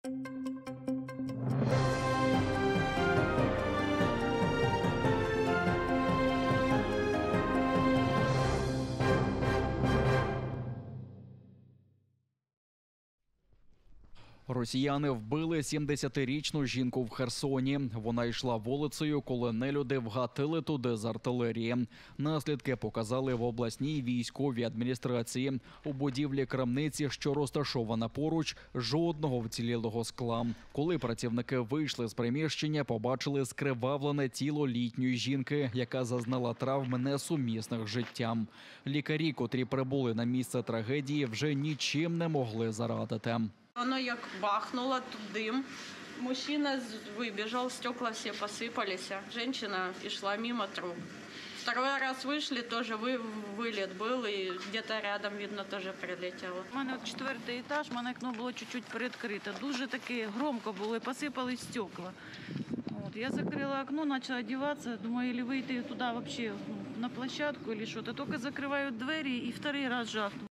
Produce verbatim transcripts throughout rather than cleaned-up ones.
Росіяни вбили сімдесятирічну жінку в Херсоні. Вона йшла вулицею, коли нелюди вгатили туди з артилерії. Наслідки показали в обласній військовій адміністрації. У будівлі крамниці, що розташована поруч, жодного вцілілого скла. Коли працівники вийшли з приміщення, побачили скривавлене тіло літньої жінки, яка зазнала травм несумісних з життям. Лікарі, котрі прибули на місце трагедії, вже нічим не могли зарадити. Воно як бахнуло, тут дим. Мужчина выбежал, стекла все посыпались. Женщина шла мимо труп. Второй раз вышли, тоже вы, вылет был, и где-то рядом, видно, тоже прилетело. У мене четвертий етаж, у мене окно було чуть-чуть приоткрите. Дуже таки громко було, і посипались стекла. От, я закрила окно, почала одягатися, думаю, или вийти туди вообще на площадку, или що-то. Тільки закривають двері, і второй раз жахнув.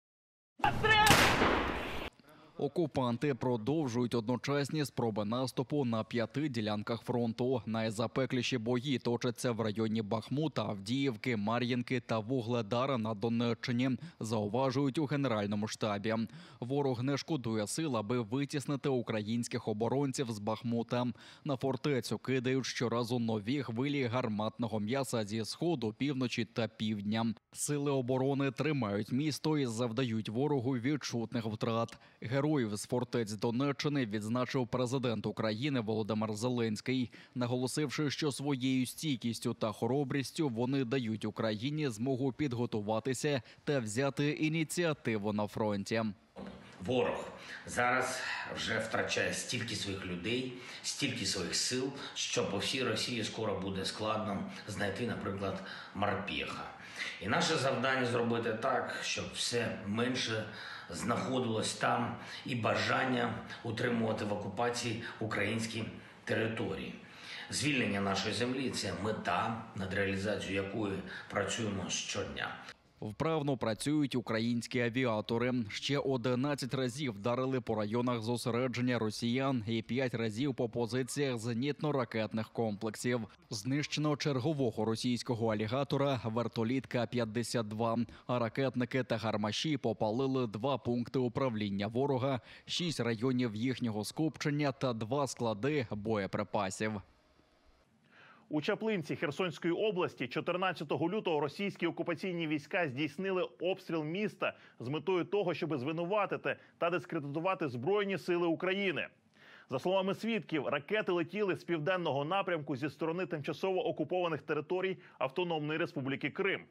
Окупанти продовжують одночасні спроби наступу на п'яти ділянках фронту. Найзапекліші бої точаться в районі Бахмута, Авдіївки, Мар'їнки та Вугледара на Донеччині, зауважують у Генеральному штабі. Ворог не шкодує сил, аби витіснити українських оборонців з Бахмута. На фортецю кидають щоразу нові хвилі гарматного м'яса зі сходу, півночі та півдня. Сили оборони тримають місто і завдають ворогу відчутних втрат. Героїв з фортець Донеччини відзначив президент України Володимир Зеленський, наголосивши, що своєю стійкістю та хоробрістю вони дають Україні змогу підготуватися та взяти ініціативу на фронті. Ворог зараз вже втрачає стільки своїх людей, стільки своїх сил, що по всій Росії скоро буде складно знайти, наприклад, морпєха. І наше завдання зробити так, щоб все менше знаходилось там і бажання утримувати в окупації українські території. Звільнення нашої землі – це мета, над реалізацією якої працюємо щодня. Вправно працюють українські авіатори. Ще одинадцять разів вдарили по районах зосередження росіян і п'ять разів по позиціях зенітно-ракетних комплексів. Знищено чергового російського алігатора вертоліт Ка п'ятдесят два, а ракетники та гармаші попалили два пункти управління ворога, шість районів їхнього скупчення та два склади боєприпасів. У Чаплинці Херсонської області чотирнадцятого лютого російські окупаційні війська здійснили обстріл міста з метою того, щоб звинуватити та дискредитувати Збройні сили України. За словами свідків, ракети летіли з південного напрямку зі сторони тимчасово окупованих територій Автономної Республіки Крим.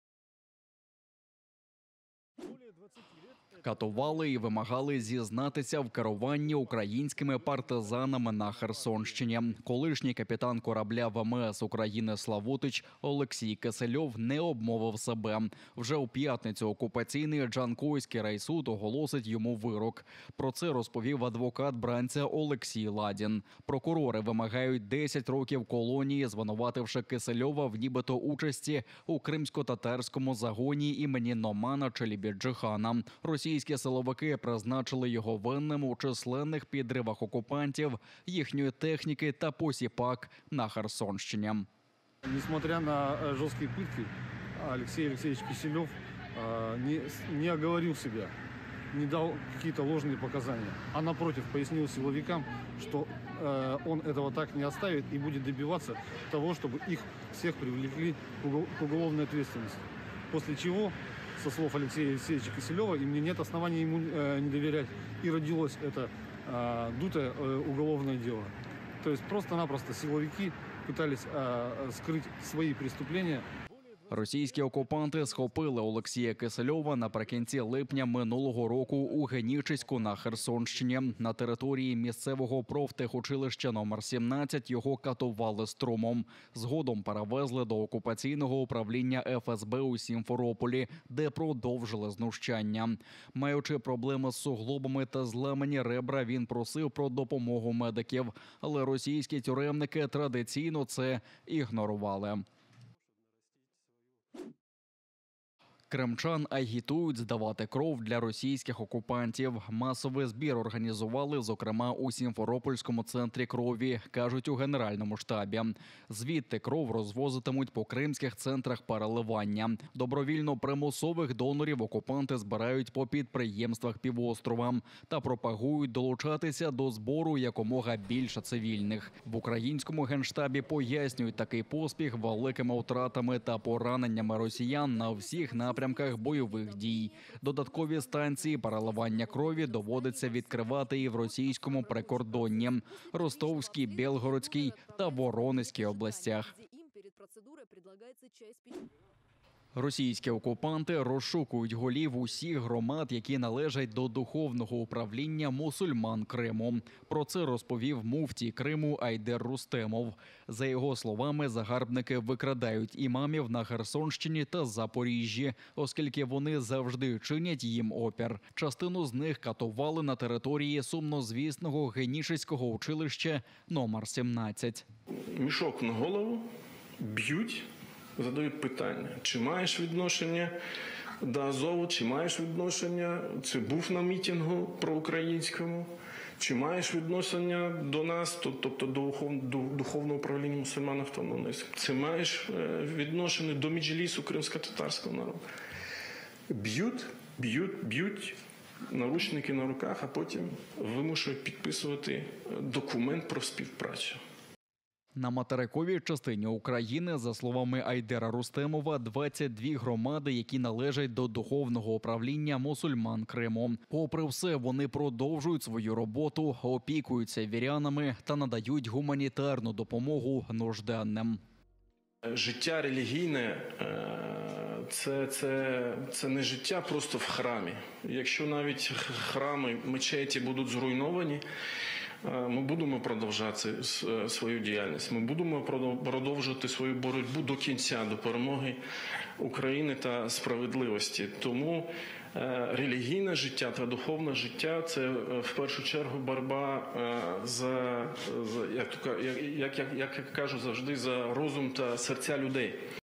Катували і вимагали зізнатися в керуванні українськими партизанами на Херсонщині. Колишній капітан корабля Ве Ем Ес України «Славутич» Олексій Кисельов не обмовив себе. Вже у п'ятницю окупаційний Джанкойський райсуд оголосить йому вирок. Про це розповів адвокат бранця Олексій Ладін. Прокурори вимагають десять років колонії, звинувативши Кисельова в нібито участі у кримсько-татарському загоні імені Номана Челібіджихана. Російські силовики призначили його винним у численних підривах окупантів, їхньої техніки та посіпак на Херсонщині. Несмотря на жорсткі пытки, Олексій Олексійович Киселев не, не оговорил себя, не дал какие-то ложные показания, а напротив пояснил силовикам, что э, он этого так не оставит и будет добиваться того, чтобы их всех привлекли к уголовной ответственности. После чего, со слов Алексея Алексеевича Киселева, и мне нет оснований ему э, не доверять, и родилось это э, дутое э, уголовное дело. То есть просто-напросто силовики пытались э, скрыть свои преступления. Російські окупанти схопили Олексія Кисельова наприкінці липня минулого року у Генічеську на Херсонщині. На території місцевого профтехучилища номер сімнадцять його катували струмом. Згодом перевезли до окупаційного управління Еф Ес Бе у Сімферополі, де продовжили знущання. Маючи проблеми з суглобами та зламані ребра, він просив про допомогу медиків. Але російські тюремники традиційно це ігнорували. Кримчан агітують здавати кров для російських окупантів. Масовий збір організували, зокрема, у Сімферопольському центрі крові, кажуть у Генеральному штабі. Звідти кров розвозитимуть по кримських центрах переливання. Добровільно-примусових донорів окупанти збирають по підприємствах півострова та пропагують долучатися до збору якомога більше цивільних. В українському Генштабі пояснюють такий поспіх великими втратами та пораненнями росіян на всіх напрямках бойових дій. Додаткові станції переливання крові доводиться відкривати і в російському прикордонні – Ростовській, Білгородській та Воронезькій областях. Російські окупанти розшукують голів усіх громад, які належать до духовного управління мусульман Криму. Про це розповів муфтій Криму Айдер Рустемов. За його словами, загарбники викрадають імамів на Херсонщині та Запоріжжі, оскільки вони завжди чинять їм опір. Частину з них катували на території сумнозвісного Генічеського училища номер сімнадцять. Мішок на голову, б'ють. Задають питання, чи маєш відношення до Азову, чи маєш відношення, чи був на мітингу проукраїнському, чи маєш відношення до нас, тобто до духовного управління мусульман автономної, чи маєш відношення до Меджлісу кримсько-татарського народу. Б'ють, б'ють, б'ють, наручники на руках, а потім вимушують підписувати документ про співпрацю. На материковій частині України, за словами Айдера Рустемова, двадцять дві громади, які належать до духовного управління мусульман Криму. Попри все, вони продовжують свою роботу, опікуються вірянами та надають гуманітарну допомогу нужденним. Життя релігійне – це, це, це не життя просто в храмі. Якщо навіть храми, мечеті будуть зруйновані, ми будемо продовжувати свою діяльність, ми будемо продовжувати свою боротьбу до кінця, до перемоги України та справедливості. Тому релігійне життя та духовне життя – це в першу чергу боротьба за, за як, як, як, як я кажу завжди, за розум та серця людей.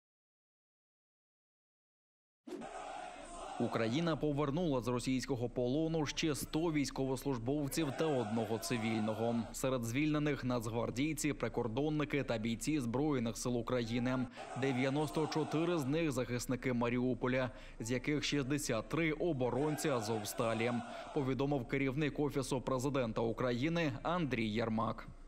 Україна повернула з російського полону ще сто військовослужбовців та одного цивільного. Серед звільнених нацгвардійці, прикордонники та бійці Збройних сил України. дев'яносто чотири з них захисники Маріуполя, з яких шістдесят три оборонці Азовсталі, повідомив керівник Офісу президента України Андрій Єрмак.